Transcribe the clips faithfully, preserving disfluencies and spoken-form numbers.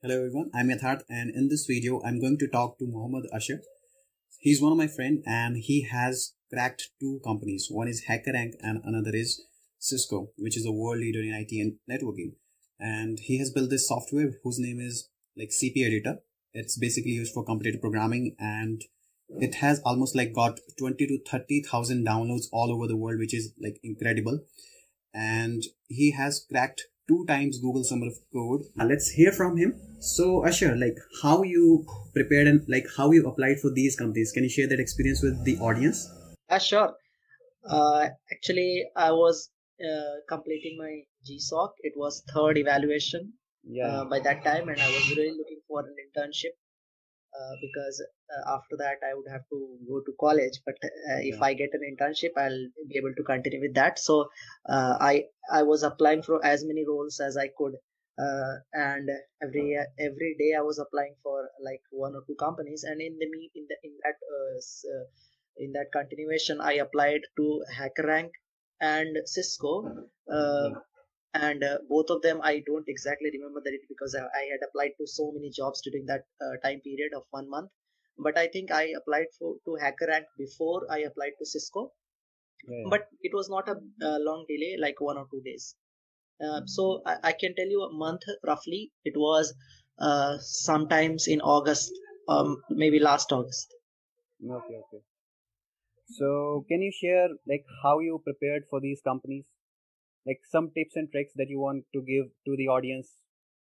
Hello everyone, I'm Yatharth, and in this video I'm going to talk to Mohammad Ashar. He's one of my friend and he has cracked two companies. One is HackerRank and another is Cisco, which is a world leader in I T and networking. And he has built this software whose name is like C P Editor. It's basically used for competitive programming, and it has almost like got twenty to thirty thousand downloads all over the world, which is like incredible. And he has cracked two times Google Summer of Code. Uh, let's hear from him. So Ashar, like how you prepared and like how you applied for these companies. Can you share that experience with the audience? Yeah, sure. Uh, actually, I was uh, completing my G S O C. It was third evaluation Yeah. uh, by that time, and I was really looking for an internship uh, because uh, after that I would have to go to college. But uh, if Yeah. I get an internship, I'll be able to continue with that. So uh, I I was applying for as many roles as I could, uh, and every every day I was applying for like one or two companies, and in the me in the in that uh, s- uh, in that continuation I applied to HackerRank and Cisco. Uh, Yeah. and uh, both of them I don't exactly remember that it because I, I had applied to so many jobs during that uh, time period of one month. But I think I applied for to HackerRank before I applied to Cisco. Yeah. But it was not a, a long delay, like one or two days. Uh, so I, I can tell you a month roughly. It was uh, sometimes in August, um, maybe last August. Okay, okay. So can you share like how you prepared for these companies? Like some tips and tricks that you want to give to the audience?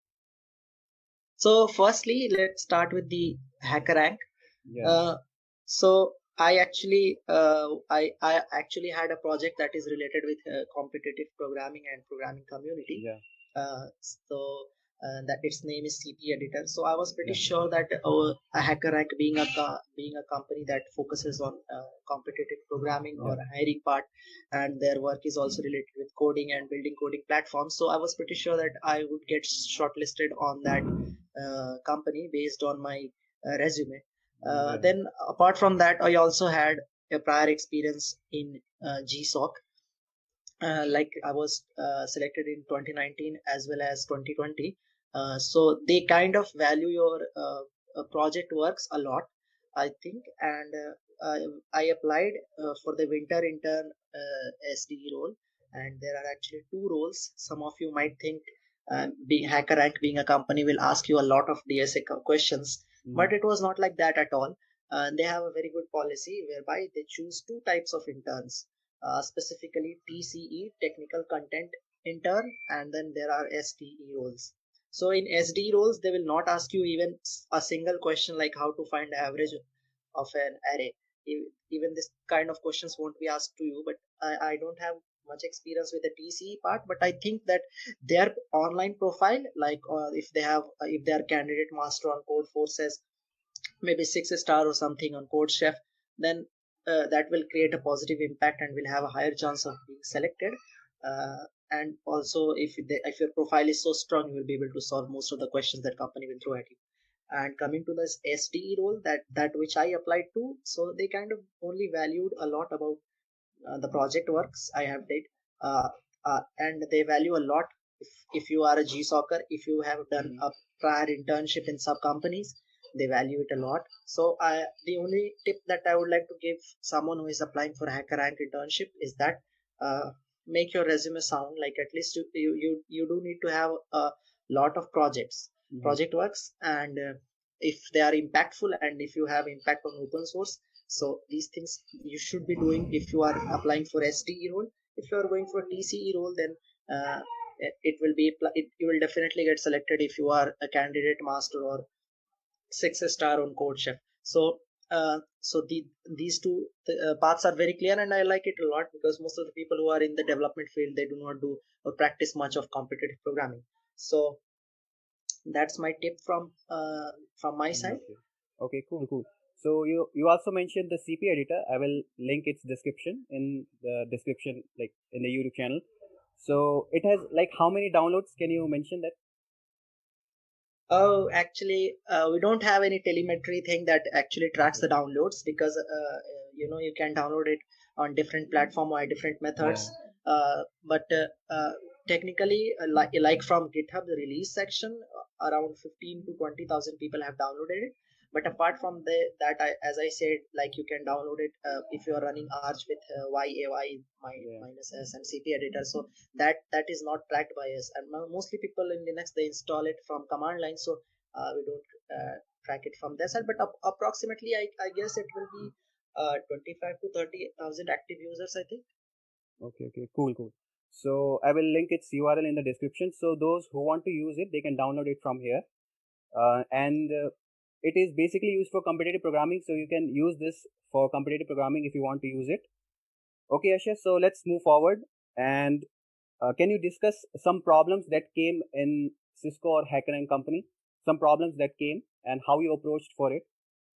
So firstly, let's start with the HackerRank. Yeah. Uh, so I actually uh, I I actually had a project that is related with uh, competitive programming and programming community. Yeah. Uh, so uh, that its name is C P Editor. So I was pretty Yeah. sure that uh, a HackerRank being a co- being a company that focuses on uh, competitive programming or Yeah. hiring part, and their work is also related with coding and building coding platforms. So I was pretty sure that I would get shortlisted on that uh, company based on my uh, resume. Uh, Yeah. then apart from that, I also had a prior experience in uh, G S O C. Uh, like I was uh, selected in twenty nineteen as well as twenty twenty. Uh, so they kind of value your uh, uh, project works a lot, I think. And uh, I, I applied uh, for the winter intern uh, S D E role, and there are actually two roles. Some of you might think uh, being HackerRank being a company will ask you a lot of D S A questions, Mhm. but it was not like that at all. Uh, they have a very good policy whereby they choose two types of interns, uh, specifically T C E, technical content intern, and then there are S D E roles. So in S D E roles, they will not ask you even a single question like how to find average of an array. E- Even this kind of questions won't be asked to you. But I, I don't have much experience with the T C E part, but I think that their online profile, like uh, if they have, uh, if they are candidate master on Code Forces, maybe six star or something on Code Chef, then uh, that will create a positive impact and will have a higher chance of being selected. Uh, and also, if they, if your profile is so strong, you will be able to solve most of the questions that company will throw at you. And coming to this S D E role, that that which I applied to, so they kind of only valued a lot about uh, the project works I have did, uh, uh, and they value a lot if, if you are a G soccer, if you have done Mhm. a prior internship in sub companies, they value it a lot. So I, the only tip that I would like to give someone who is applying for HackerRank internship is that uh, make your resume sound like at least you, you, you, you do need to have a lot of projects, Mhm. project works, and uh, if they are impactful and if you have impact on open source, so these things you should be doing if you are applying for S D E role. If you are going for T C E role, then uh, it will be it, you will definitely get selected if you are a candidate master or six star on Code Chef. So uh, so the these two uh, paths are very clear, and I like it a lot because most of the people who are in the development field, they do not do or practice much of competitive programming. So that's my tip from uh, from my side. Okay. Okay, cool, cool. So you you also mentioned the C P editor. I will link its description in the description, like in the YouTube channel. So it has like how many downloads? Can you mention that? Oh, actually, uh, we don't have any telemetry thing that actually tracks the downloads because uh, you know you can download it on different platform or different methods. Uh, but uh, uh, technically, uh, like, like from GitHub, the release section, uh, around fifteen to twenty thousand people have downloaded it. But apart from the, that, I, as I said, like you can download it uh, if you are running Arch with uh, Y A Y Yeah. minus S and C P editor. So that that is not tracked by us. And mostly people in Linux, they install it from command line. So uh, we don't uh, track it from their side. But up, approximately, I, I guess it will be uh, twenty-five to thirty thousand active users, I think. Okay, okay, cool, cool. So I will link its U R L in the description. So those who want to use it, they can download it from here. Uh, and uh, it is basically used for competitive programming. So you can use this for competitive programming if you want to use it. Okay, Ashar. So let's move forward. And uh, can you discuss some problems that came in Cisco or HackerRank company? Some problems that came and how you approached for it?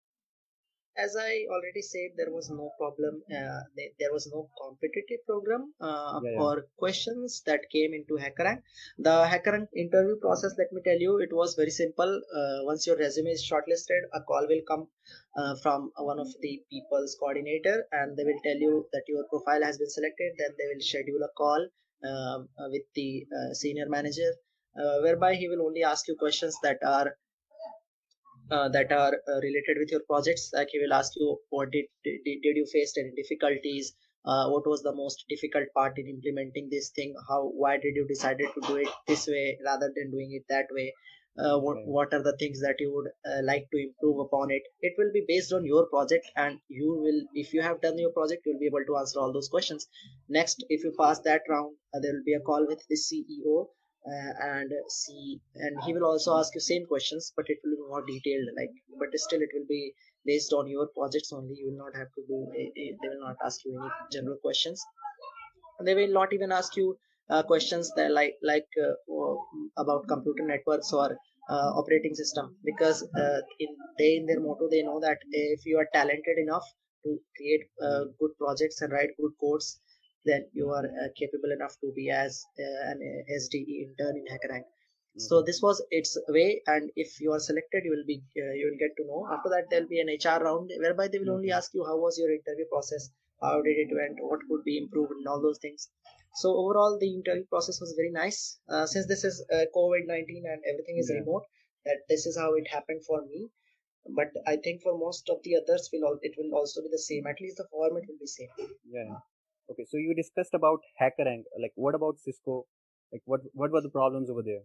As I already said, there was no problem. Uh, there was no competitive program uh, Yeah, yeah. or questions that came into HackerRank. The HackerRank interview process, let me tell you, it was very simple. Uh, once your resume is shortlisted, a call will come uh, from one of the people's coordinator, and they will tell you that your profile has been selected. Then they will schedule a call um, uh, with the uh, senior manager, uh, whereby he will only ask you questions that are uh, that are uh, related with your projects. Like he will ask you, what did did, did you face any difficulties? Uh, what was the most difficult part in implementing this thing? How why did you decided to do it this way rather than doing it that way? Uh, what, Okay. what are the things that you would uh, like to improve upon it? It will be based on your project, and you will, if you have done your project, you'll be able to answer all those questions. Next, if you pass that round, uh, there will be a call with the C E O, uh, and see, and he will also ask you same questions, but it will be more detailed, like, but still it will be based on your projects only. You will not have to do a, a, they will not ask you any general questions. They will not even ask you uh, questions that like like uh, about computer networks or uh, operating system, because uh, in they in their motto, they know that if you are talented enough to create uh, good projects and write good codes, then you are uh, capable enough to be as uh, an S D E intern in HackerRank. So this was its way, and if you are selected, you will be uh, you will get to know. After that, there will be an H R round whereby they will only ask you how was your interview process, how did it went, what could be improved, and all those things. So overall, the interview process was very nice. Uh, since this is uh, COVID nineteen and everything is Yeah. remote, that this is how it happened for me. But I think for most of the others, will all, it will also be the same. At least the format will be same. Yeah. Okay. So you discussed about HackerRank. Like, what about Cisco? Like, what what were the problems over there?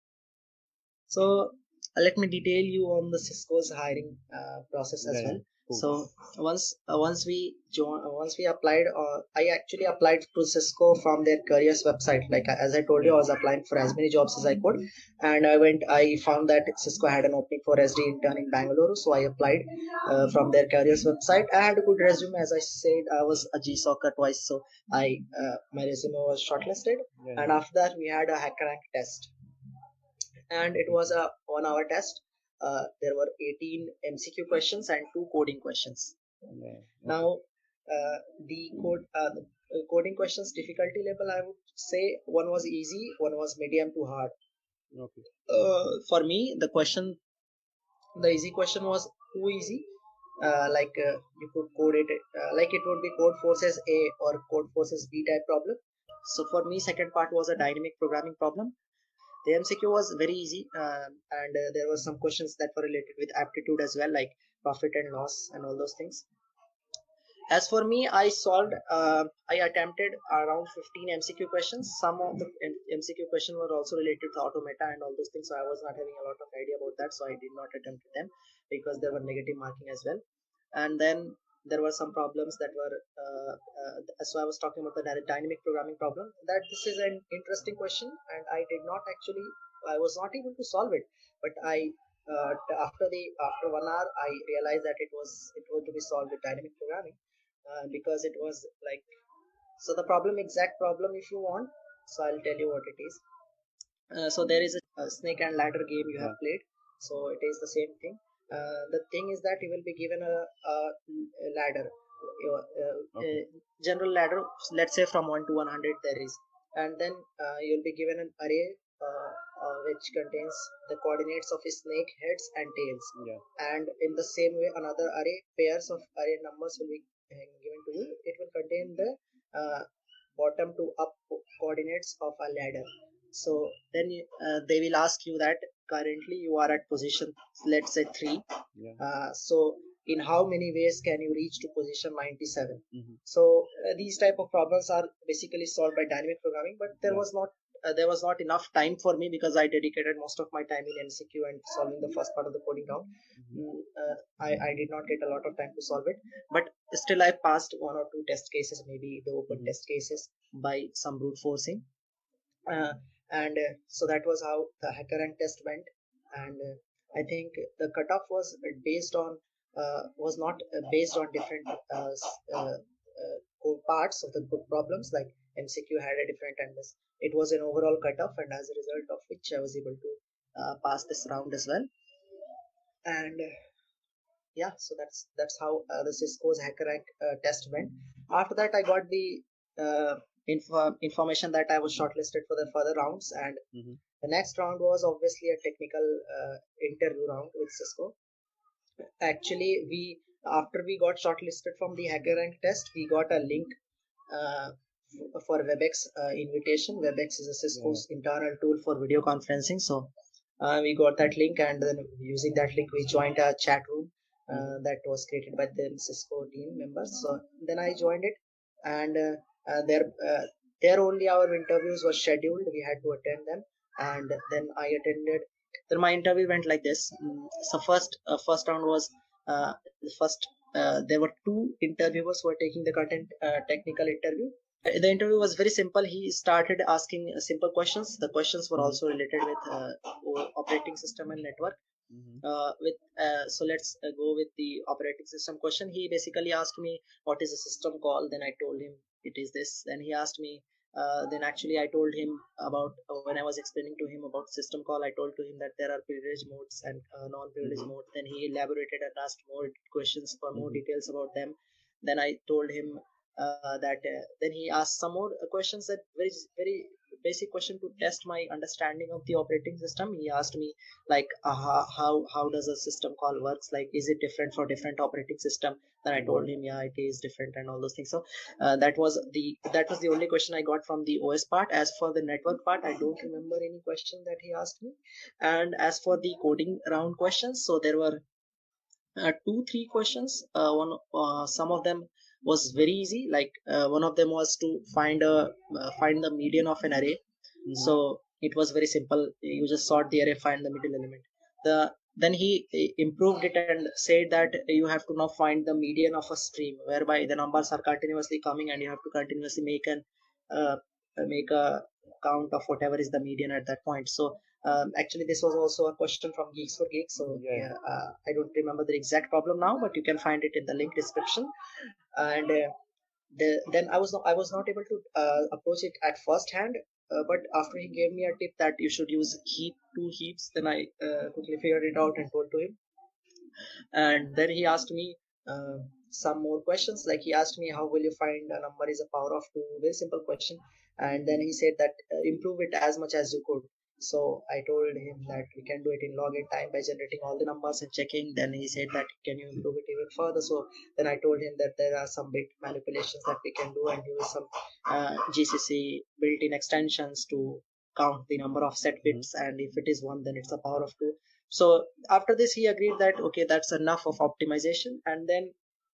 So uh, let me detail you on the Cisco's hiring uh, process as Yeah, well. yeah. Cool. So once uh, once we join, uh, once we applied, uh, I actually applied to Cisco from their careers website. Like uh, as I told you, I was applying for as many jobs as I could, and I went. I found that Cisco had an opening for S D intern in Bangalore, so I applied uh, from their careers website. I had a good resume, as I said. I was a G Soccer twice, so I uh, my resume was shortlisted, Yeah, and yeah. after that we had a HackerRank test, and it was a one hour test. Uh, there were eighteen M C Q questions and two coding questions. Yeah. Now, uh, the code, uh, the uh, coding questions difficulty level, I would say one was easy, one was medium to hard. Okay. Uh, for me, the question, the easy question was too easy. Uh, like uh, you could code it, uh, like it would be code forces A or code forces B type problem. So for me, second part was a dynamic programming problem. The M C Q was very easy, uh, and uh, there were some questions that were related with aptitude as well, like profit and loss and all those things. As for me, I solved, uh, I attempted around fifteen M C Q questions. Some of the M C Q questions were also related to automata and all those things, so I was not having a lot of idea about that, so I did not attempt them because there were negative marking as well. And then there were some problems that were, uh, uh, so I was talking about the dynamic programming problem. That this is an interesting question, and I did not actually, I was not able to solve it, but I uh, after the after one hour, I realized that it was it was to be solved with dynamic programming, uh, because it was like, so the problem, exact problem, if you want, so I'll tell you what it is. Uh, so there is a, a snake and ladder game you have Yeah. played, so it is the same thing. Uh, the thing is that you will be given a, a, a ladder, uh, uh, Okay. a general ladder, let's say from one to one hundred there is, and then uh, you'll be given an array, uh, uh, which contains the coordinates of snake heads and tails. Yeah. And in the same way, another array, pairs of array numbers will be uh, given to you. It will contain the uh, bottom to up coordinates of a ladder. So then uh, they will ask you that currently you are at position, let's say three. Yeah. Uh, so in how many ways can you reach to position ninety-seven? Mm-hmm. So uh, these type of problems are basically solved by dynamic programming, but there Yeah. was not uh, there was not enough time for me because I dedicated most of my time in M C Q and solving the first part of the coding round. Mm-hmm. uh, I, I did not get a lot of time to solve it, but still I passed one or two test cases, maybe the open mm-hmm. test cases, by some brute forcing. Uh, and uh, so that was how the HackerRank test went. And uh, I think the cutoff was based on uh, was not uh, based on different uh, uh, uh, parts of the problems. Like M C Q had a different, and this it was an overall cutoff, and as a result of which I was able to uh, pass this round as well. And uh, yeah, so that's that's how uh, the Cisco's HackerRank uh, test went. After that, I got the uh, info- information that I was shortlisted for the further rounds, and mm-hmm. the next round was obviously a technical uh, interview round with Cisco. Actually, we after we got shortlisted from the HackerRank test, we got a link uh, for WebEx uh, invitation. WebEx is a Cisco's yeah. internal tool for video conferencing. So uh, we got that link, and then using that link, we joined a chat room uh, that was created by the Cisco team members. So then I joined it, and uh, uh, there uh, there only our interviews were scheduled. We had to attend them, and then I attended. Then my interview went like this. So first uh, first round was uh, the first. Uh, there were two interviewers who were taking the content uh, technical interview. The interview was very simple. He started asking simple questions. The questions were also related with uh, operating system and network. Mm-hmm. Uh, with uh, so let's uh, go with the operating system question. He basically asked me what is a system call. Then I told him it is this. Then he asked me. Uh, then actually I told him about uh, when I was explaining to him about system call. I told to him that there are privilege modes and uh, non-privilege mm-hmm. mode. Then he elaborated and asked more questions for more mm-hmm. details about them. Then I told him uh, that. Uh, then he asked some more questions that very very basic question to test my understanding of the operating system. He asked me like uh, how how does a system call works, like is it different for different operating system. Then I told him yeah, it is different and all those things. So uh, that was the that was the only question I got from the O S part. As for the network part, I don't remember any question that he asked me. And as for the coding round questions, so there were uh, two three questions. Uh, one uh, some of them was very easy, like uh, one of them was to find a uh, find the median of an array. Mm-hmm. So it was very simple. You just sort the array, find the middle element. The then he improved it and said that you have to now find the median of a stream, whereby the numbers are continuously coming and you have to continuously make an uh, make a count of whatever is the median at that point. So um, actually this was also a question from Geeks for Geeks. So yeah, yeah uh, I don't remember the exact problem now, but you can find it in the link description. And uh, the, then I was not I was not able to uh, approach it at first hand. Uh, but after he gave me a tip that you should use heap two heaps, then I uh, quickly figured it out and told to him. And then he asked me uh, some more questions. Like he asked me how will you find a number is a power of two, very simple question. And then he said that uh, improve it as much as you could. So I told him that we can do it in log n time by generating all the numbers and checking. Then he said that can you improve it even further. So then I told him that there are some bit manipulations that we can do and use some uh, G C C built-in extensions to count the number of set bits, and if it is one then it's a power of two. So after this he agreed that okay, that's enough of optimization. And then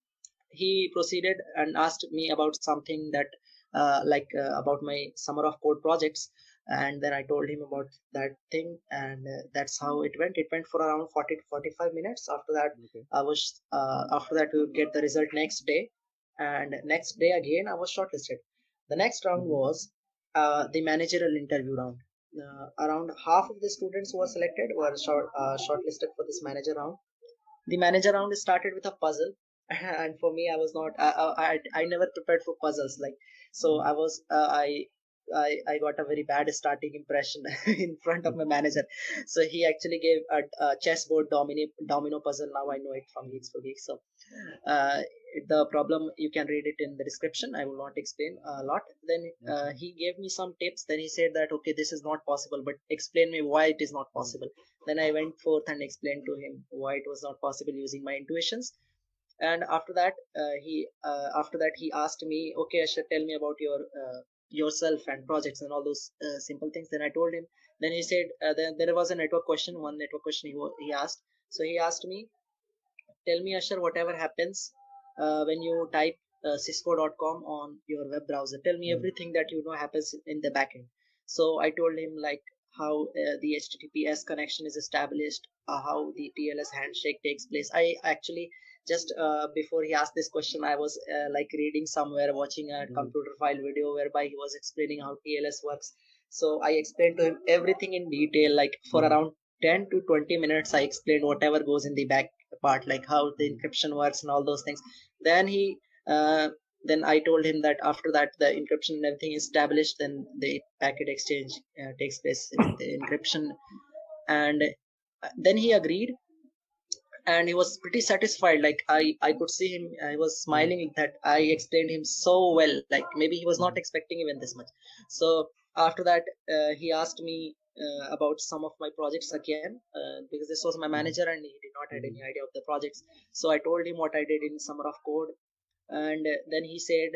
he proceeded and asked me about something that uh, like uh, about my summer of code projects. And then I told him about that thing, and uh, that's how it went. It went for around forty to forty-five minutes. After that okay. I was uh, after that we would get the result next day, and next day again I was shortlisted. The next round mm-hmm. was uh, the managerial interview round. Uh, around half of the students who were selected were short, uh, shortlisted for this manager round. The manager round started with a puzzle, and for me, I was not. I I, I never prepared for puzzles, like so. I was uh, I. I, I got a very bad starting impression in front of my manager. So he actually gave a, a chessboard domino domino puzzle. Now I know it from Geeks for Geeks. So uh, the problem, you can read it in the description. I will not explain a lot. Then uh, he gave me some tips. Then he said that okay, this is not possible, but explain me why it is not possible. Then I went forth and explained to him why it was not possible using my intuitions. And after that, uh, he uh, after that he asked me, okay, Ashar, tell me about your uh, yourself and projects and all those uh, simple things. Then I told him. Then he said uh, then there was a network question, one network question he, he asked. So he asked me, tell me, Ashar, whatever happens uh, when you type uh, cisco dot com on your web browser. Tell me everything that you know happens in the backend. So I told him like how uh, the H T T P S connection is established, uh, how the T L S handshake takes place. I actually just uh, before he asked this question, I was uh, like reading somewhere, watching a mm. computer file video whereby he was explaining how T L S works. So I explained to him everything in detail, like for mm. around ten to twenty minutes. I explained whatever goes in the back part, like how the encryption works and all those things. Then he uh, then I told him that after that the encryption and everything is established, then the packet exchange uh, takes place with the encryption. And then he agreed, and he was pretty satisfied. Like I, I could see him, I was smiling that I explained him so well. Like maybe he was not expecting even this much. So after that, uh, he asked me uh, about some of my projects again, uh, because this was my manager and he did not have any idea of the projects. So I told him what I did in Summer of Code, and then he said,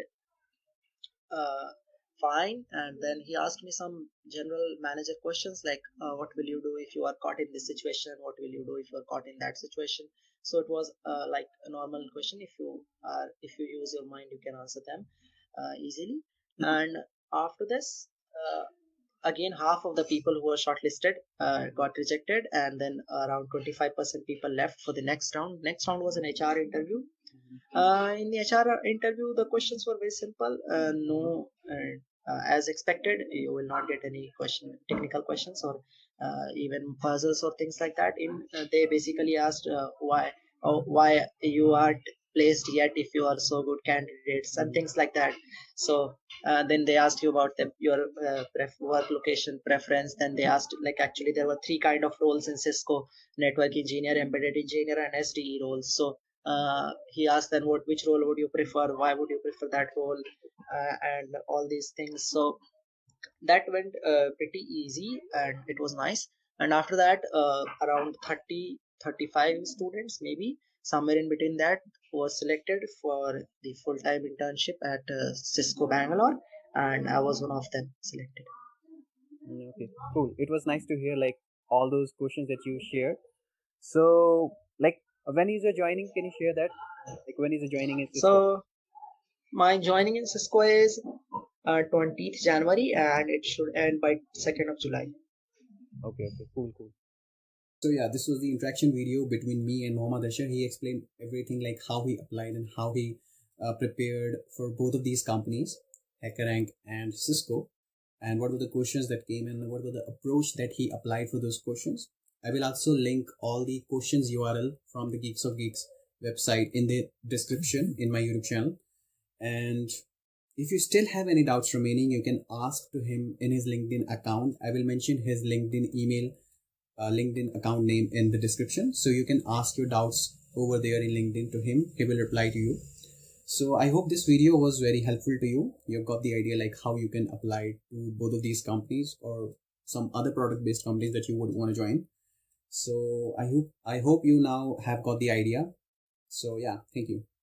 uh, fine. And then he asked me some general manager questions like, uh, what will you do if you are caught in this situation? What will you do if you are caught in that situation? So it was uh, like a normal question. If you are, if you use your mind, you can answer them uh, easily. And after this, uh, again, half of the people who were shortlisted uh, got rejected, and then around twenty-five percent people left for the next round. Next round was an H R interview. Uh, in the H R interview, the questions were very simple. Uh, no, uh, uh, as expected, you will not get any question, technical questions, or uh, even puzzles or things like that. In uh, they basically asked uh, why, or why you aren't placed yet if you are so good candidates and things like that. So uh, then they asked you about the, your uh, pref- work location preference. Then they asked, like, actually there were three kind of roles in Cisco: network engineer, embedded engineer, and S D E roles. So uh, he asked then what which role would you prefer, why would you prefer that role, uh, and all these things. So that went uh, pretty easy and it was nice. And after that, uh, around thirty thirty-five students, maybe somewhere in between that, was selected for the full-time internship at uh, Cisco Bangalore, and I was one of them selected. Okay, cool. It was nice to hear like all those questions that you shared. So like when is your joining? Can you share that? Like when is the joining in Cisco? So my joining in Cisco is uh, twentieth January, and it should end by second of July. Okay, okay, cool, cool. So yeah, this was the interaction video between me and Mohammad Ashar. He explained everything like how he applied and how he uh, prepared for both of these companies, HackerRank and Cisco, and what were the questions that came in and what were the approach that he applied for those questions. I will also link all the questions U R L from the Geeks of Geeks website in the description in my YouTube channel. And if you still have any doubts remaining, you can ask to him in his LinkedIn account. I will mention his LinkedIn email, uh, LinkedIn account name in the description. So you can ask your doubts over there in LinkedIn to him. He will reply to you. So I hope this video was very helpful to you. You've got the idea like how you can apply to both of these companies or some other product based companies that you would want to join. So I hope, I hope you now have got the idea. So yeah, thank you.